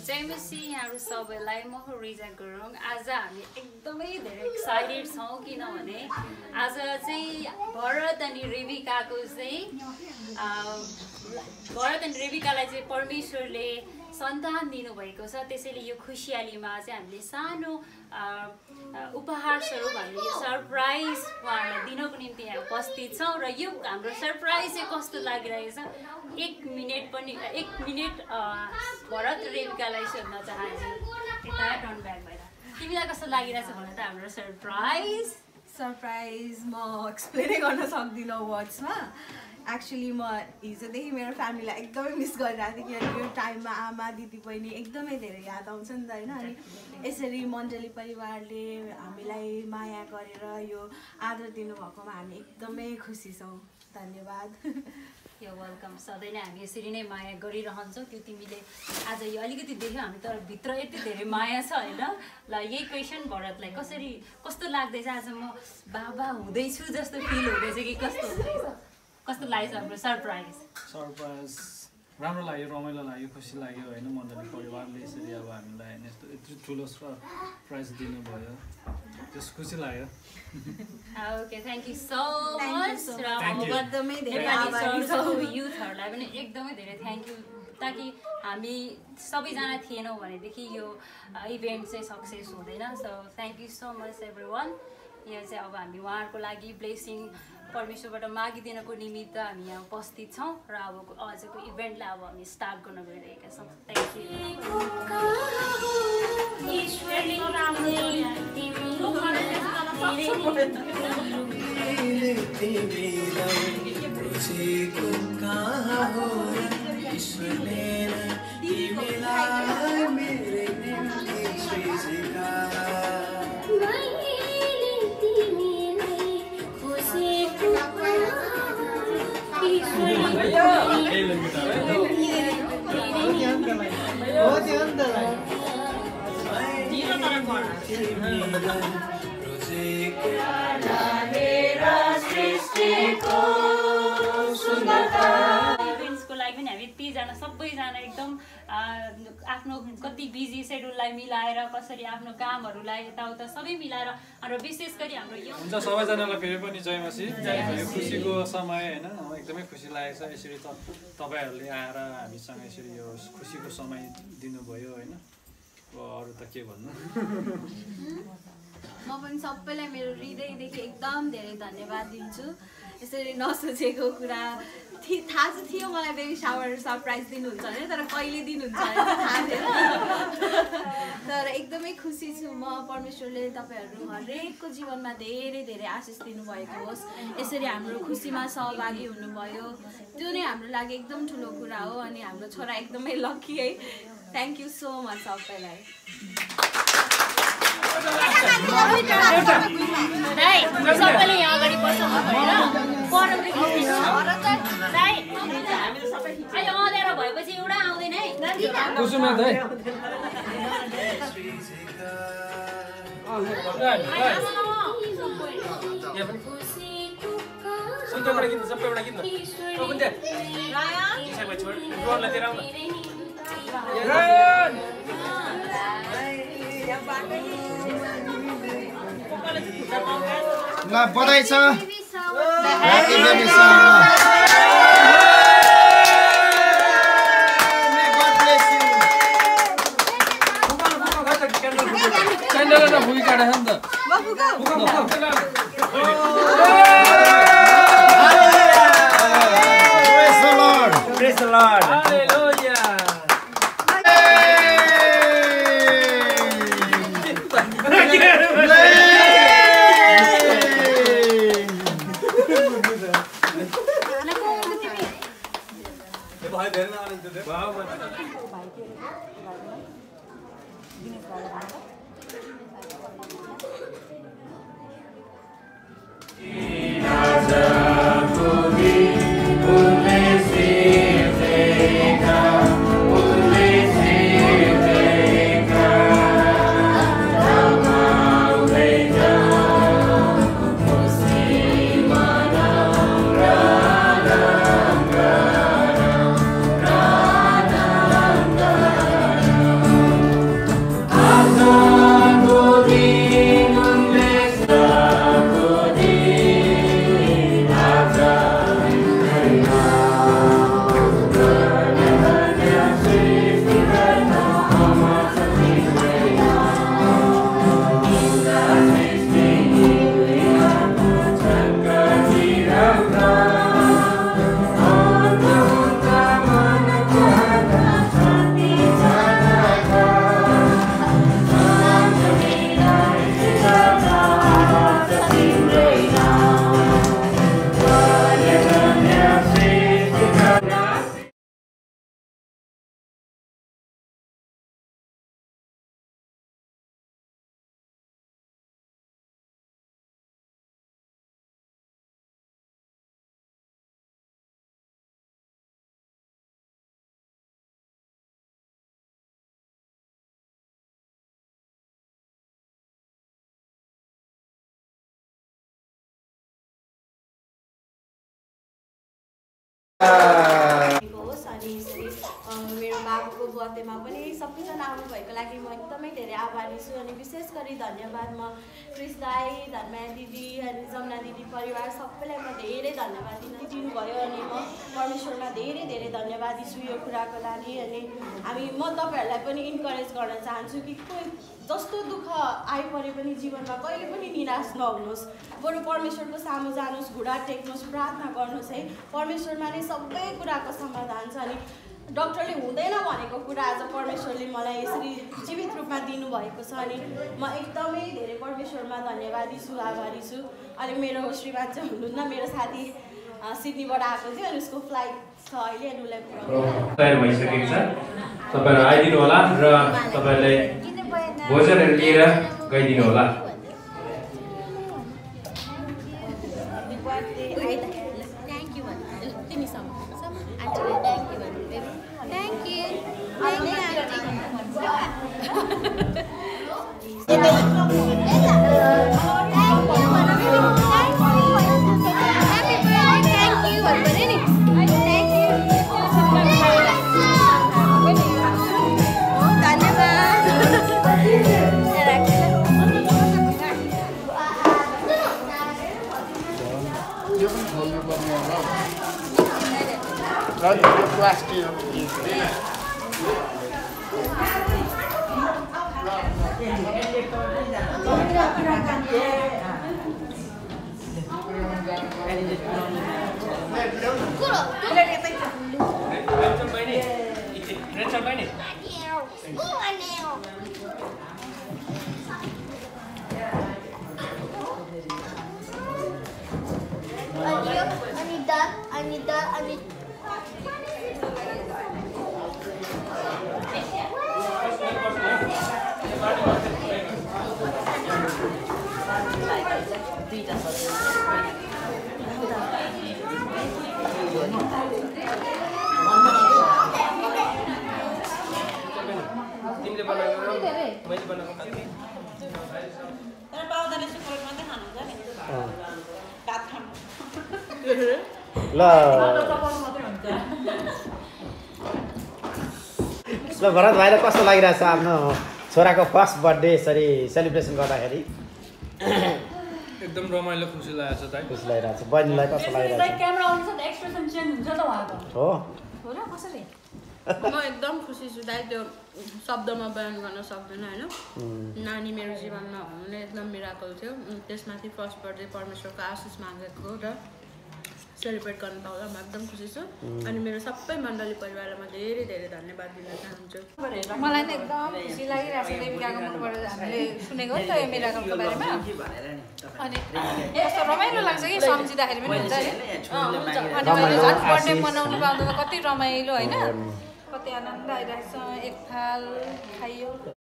जयमसी यहाँहरु सबैलाई म हो रिजा गुरुङ। आज हामी एकदमै धेरै एक्साइटेड छौं किनभने आज चाहिँ भरत अनि रेबिकाको चाहिँ भरत अनि रेबिकालाई चाहिँ परमेश्वरले सन्तान दिनुभएको छ। त्यसैले यो खुसियालीमा चाहिँ हामीले सानो उपहार स्वरूप हामीले सरप्राइज उहाँहरूलाई दिनको निम्ति यहाँ उपस्थित छौं र यो हाम्रो सरप्राइज चाहिँ कस्तो लागिरहेको छ एक मिनेट भरत र रेबिकालाई सोध्न चाहन्छु। यता टर्न ब्याक भएर तिमीलाई कस्तो लागिरहेछ भन त हाम्रो सरप्राइज म एक्सप्लेनै गर्न सक्दिनँ वर्ड्समा। एक्चुअली म हिजोदेखि मेरो फ्यामिलीलाई एकदमै मिस गरिरहेको थिएँ किनकि यो टाइममा आमा दिदी बहिनी एकदमै धेरै याद आउँछ नि त होइन। अनि यसरी मण्डली परिवारले हामीलाई माया गरेर यो आदर दिनुभएकोमा हामी एकदमै खुसी छौँ। धन्यवाद। यो वेलकम। सधैँ नै हामी यसरी नै माया गरिरहन्छौँ। त्यो तिमीले आज यो अलिकति देख्यौ हामी तर भित्र यति धेरै माया छ होइन। ल यही क्वेसन भरतलाई कस्तो लाग्दैछ आज म बाबा हुँदैछु जस्तो फिल हुँदैछ कि कस्तो हुँदैछ कस्तो लागेछ हाम्रो सरप्राइज राम्रो लाग्यो रमाइलो लाग्यो खुसी लाग्यो होइन। मण्डली परिवारले यसरी अब हामीलाई होइन यस्तो यत्रो ठुलो सरप्राइज दिनुभयो त्यस खुसी लाग्यो। Okay thank you so much र एकदमै धेरै युथहरूलाई पनि एकदमै धेरै थ्याङ्क यू ताकि हामी सबैजना थिएनौँ भनेदेखि यो इभेन्ट चाहिँ सक्सेस हुँदैन। So thank you so much everyone. यहाँ चाहिँ अब हामी उहाँहरूको लागि ब्लेसिङ परमेश्वरबाट मागिदिनको निमित्त हामी यहाँ उपस्थित छौँ र अब आजको इभेन्टलाई अब हामी स्टार्ट गर्न गइरहेका छौँ। थ्याङ्क इभेन्ट्सको लागि पनि हामी यतिजना सबैजना एकदम आफ्नो कति बिजी सेड्युललाई मिलाएर कसरी आफ्नो कामहरूलाई यताउता सबै मिलाएर र विशेष गरी हाम्रो यो हुन्छ सबैजनालाई फेरि पनि जयमसी यो खुसीको समय होइन एकदमै खुसी लागेको छ। यसरी तपाईँहरूले आएर हामीसँग यसरी यो खुसीको समय दिनुभयो होइन। अरू त के भन्नु म पनि सबैलाई मेरो हृदयदेखि एकदम धेरै धन्यवाद दिन्छु। यसरी नसोचेको कुरा थाहा चाहिँ थियो मलाई बेबी सावर सरप्राइज दिनुहुन्छ भने तर कहिले दिनुहुन्छ भने थाहा थिएन। तर एकदमै खुसी छु म। परमेश्वरले तपाईँहरू हरेकको जीवनमा धेरै धेरै आशिष दिनुभएको होस्। यसरी हाम्रो खुसीमा सहभागी हुनुभयो त्यो नै हाम्रो लागि एकदम ठुलो कुरा हो। अनि हाम्रो छोरा एकदमै लकी है। थ्याङ्क यू सो मच सबैलाई। सबैले यहाँ अगाडि बस्नु अँधेरो भएपछि एउटा आउँदैन है। ल बधाई छ। Happy baby Praise the Lord. होस् अनि यसरी मेरो बाबुको बर्थडेमा पनि सबैजना आउनुभएको लागि म एकदमै धेरै आभारी छु अनि विशेष गरी धन्यवाद म क्रिस दाई, धर्माया दिदी अनि जमुना दिदी परिवार सबैलाई म धेरै धन्यवाद दिनुभयो अनि म परमेश्वरमा धेरै धेरै धन्यवादी छु यो कुराको लागि। अनि म तपाईँहरूलाई पनि इन्करेज गर्न चाहन्छु कि जस्तो दुःख आइपरे पनि जीवनमा कहिले पनि निराश नहुनुहोस्, बरु परमेश्वरको सामु जानुहोस्, घुँडा टेक्नुहोस्, प्रार्थना गर्नुहोस् है। परमेश्वरमा नै सबै कुराको समाधान छ अनि डक्टरले हुँदैन भनेको कुरा आज परमेश्वरले मलाई यसरी जीवित रूपमा दिनुभएको छ अनि म एकदमै धेरै परमेश्वरमा धन्यवादी छु, आभारी छु। अनि मेरो श्रीमान चाहिँ हुनुहुन्न, मेरो साथी सिडनीबाट आएको थियो अनि उसको फ्लाइट छ अहिले अनि उसलाई तयार भइसकेको छ। तपाईँहरू आइदिनु होला र तपाईँहरूले भोजनहरू लिएर गइदिनु होला। ल भरत भाइलाई कस्तो लागिरहेछ आफ्नो छोराको फर्स्ट बर्थडे यसरी सेलिब्रेसन गर्दाखेरि? एकदम रमाइलो खुसी लागेको छ दाइ। खुसी लागिरहेछ। बहिनीलाई कस्तो लागिरहेछ? क्यामेरा आउँछ त एक्सप्रेसन चेन्ज हुन्छ त उहाँको। हो र कसरी? म एकदम खुसी छु दाइ, त्यो शब्दमा बयान गर्न सक्दैन होइन। नानी मेरो जीवनमा हुनु एकदम मिराकल थियो। त्यसमाथि फर्स्ट बर्थडे परमेश्वरको आशिष मागेको र सेलिब्रेट गर्न पाउँदा म एकदम खुसी छु। अनि मेरो सबै मण्डली परिवारलाई म धेरै धेरै धन्यवाद दिन चाहन्छु। मलाई नै एकदम खुसी लागिरहेको छ देविकाको मुखबाट हामीले सुनेको नि त यो मिराकलको बारेमा। अनि कस्तो रमाइलो लाग्छ कि सम्झिँदाखेरि पनि हुन्छ नि। अनि मैले झन् बर्थडे मनाउनु पाउँदा त कति रमाइलो होइन, कति आनन्द आइरहेको छ। एक थाल खाइयो।